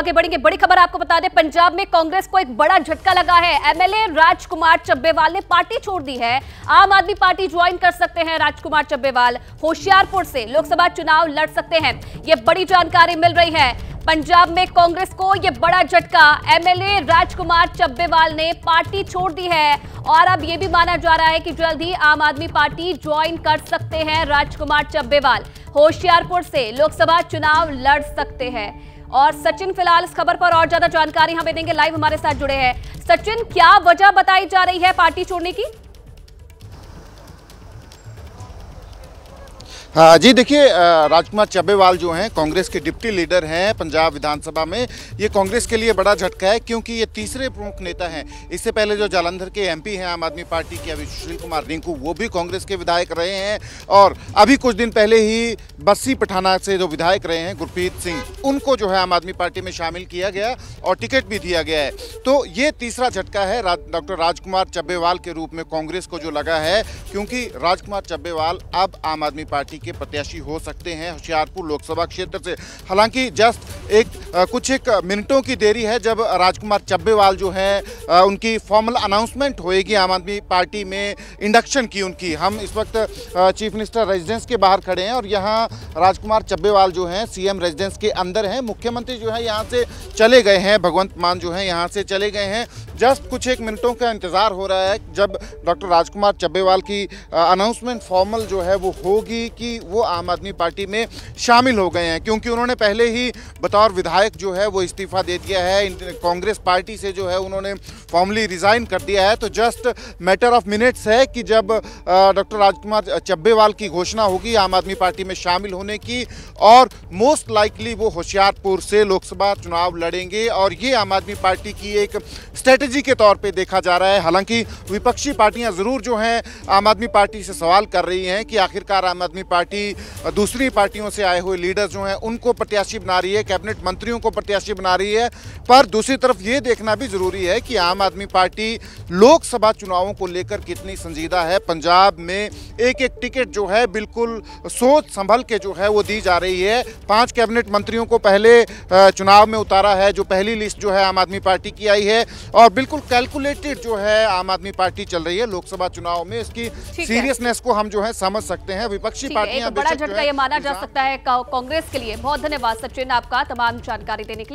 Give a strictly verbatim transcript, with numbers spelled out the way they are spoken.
आगे बढ़ेंगे, बड़ी खबर आपको बता दें, पंजाब में कांग्रेस को एक बड़ा झटका लगा है। एमएलए राजकुमार चब्बेवाल ने पार्टी छोड़ दी है। आम आदमी पार्टी ज्वाइन कर सकते हैं राजकुमार चब्बेवाल। होशियारपुर से लोकसभा चुनाव लड़ सकते हैं, ये बड़ी जानकारी मिल रही है। पंजाब में कांग्रेस को यह बड़ा झटका, एमएलए राजकुमार चब्बेवाल ने पार्टी छोड़ दी है और अब यह भी माना जा रहा है कि जल्द ही आम आदमी पार्टी ज्वाइन कर सकते हैं राजकुमार चब्बेवाल। होशियारपुर से लोकसभा चुनाव लड़ सकते हैं। और सचिन फिलहाल इस खबर पर और ज्यादा जानकारी हमें देंगे, लाइव हमारे साथ जुड़े हैं। सचिन, क्या वजह बताई जा रही है पार्टी छोड़ने की? हाँ जी, देखिए, राजकुमार चब्बेवाल जो हैं कांग्रेस के डिप्टी लीडर हैं पंजाब विधानसभा में। ये कांग्रेस के लिए बड़ा झटका है क्योंकि ये तीसरे प्रमुख नेता हैं। इससे पहले जो जालंधर के एमपी हैं आम आदमी पार्टी के अभी सुशील कुमार रिंकू, वो भी कांग्रेस के विधायक रहे हैं। और अभी कुछ दिन पहले ही बस्सी पठाना से जो विधायक रहे हैं गुरप्रीत सिंह, उनको जो है आम आदमी पार्टी में शामिल किया गया और टिकट भी दिया गया है। तो ये तीसरा झटका है डॉक्टर राजकुमार चब्बेवाल के रूप में कांग्रेस को जो लगा है, क्योंकि राजकुमार चब्बेवाल अब आम आदमी पार्टी के प्रत्याशी हो सकते हैं होशियारपुर लोकसभा क्षेत्र से। हालांकि जस्ट एक आ, कुछ एक मिनटों की देरी है जब राजकुमार चब्बेवाल जो है आ, उनकी फॉर्मल अनाउंसमेंट होएगी आम आदमी पार्टी में, इंडक्शन की उनकी। हम इस वक्त आ, चीफ मिनिस्टर रेजिडेंस के बाहर खड़े हैं और यहाँ राजकुमार चब्बेवाल जो हैं सीएम रेजिडेंस के अंदर हैं। मुख्यमंत्री जो है यहाँ से चले गए हैं, भगवंत मान जो है यहाँ से चले गए हैं। जस्ट कुछ एक मिनटों का इंतजार हो रहा है जब डॉक्टर राजकुमार चब्बेवाल की अनाउंसमेंट फॉर्मल जो है वो होगी कि वो आम आदमी पार्टी में शामिल हो गए हैं, क्योंकि उन्होंने पहले ही बतौर विधायक जो है वो इस्तीफा दे दिया है। कांग्रेस पार्टी से जो है उन्होंने फॉर्मली रिजाइन कर दिया है। तो जस्ट मैटर ऑफ मिनट्स है कि जब डॉक्टर राजकुमार चब्बेवाल की घोषणा होगी आम आदमी पार्टी में शामिल होने की, और मोस्ट लाइकली वो होशियारपुर से लोकसभा चुनाव लड़ेंगे। और ये आम आदमी पार्टी की एक स्ट्रेटजी के तौर पे देखा जा रहा है। हालांकि विपक्षी पार्टियां जरूर जो हैं आम आदमी पार्टी से सवाल कर रही हैं कि आखिरकार आम आदमी पार्टी दूसरी पार्टियों से आए हुए लीडर जो हैं उनको प्रत्याशी बना रही है, कैबिनेट मंत्रियों को प्रत्याशी बना रही है। पर दूसरी तरफ ये देखना भी जरूरी है कि आम आदमी पार्टी लोकसभा चुनावों को लेकर कितनी संजीदा है। पंजाब में एक एक टिकट जो है बिल्कुल सोच संभल के जो है वो दी जा रही है। पांच कैबिनेट मंत्रियों को पहले चुनाव में उतारा है, जो पहली लिस्ट जो है आम आदमी पार्टी की आई है, और बिल्कुल कैलकुलेटेड जो है आम आदमी पार्टी चल रही है लोकसभा चुनाव में। इसकी सीरियसनेस को हम जो है समझ सकते हैं। विपक्षी पार्टियां बड़ा झटका ये माना जा सकता है कांग्रेस के लिए। बहुत धन्यवाद सचिन आपका तमाम जानकारी देने के लिए।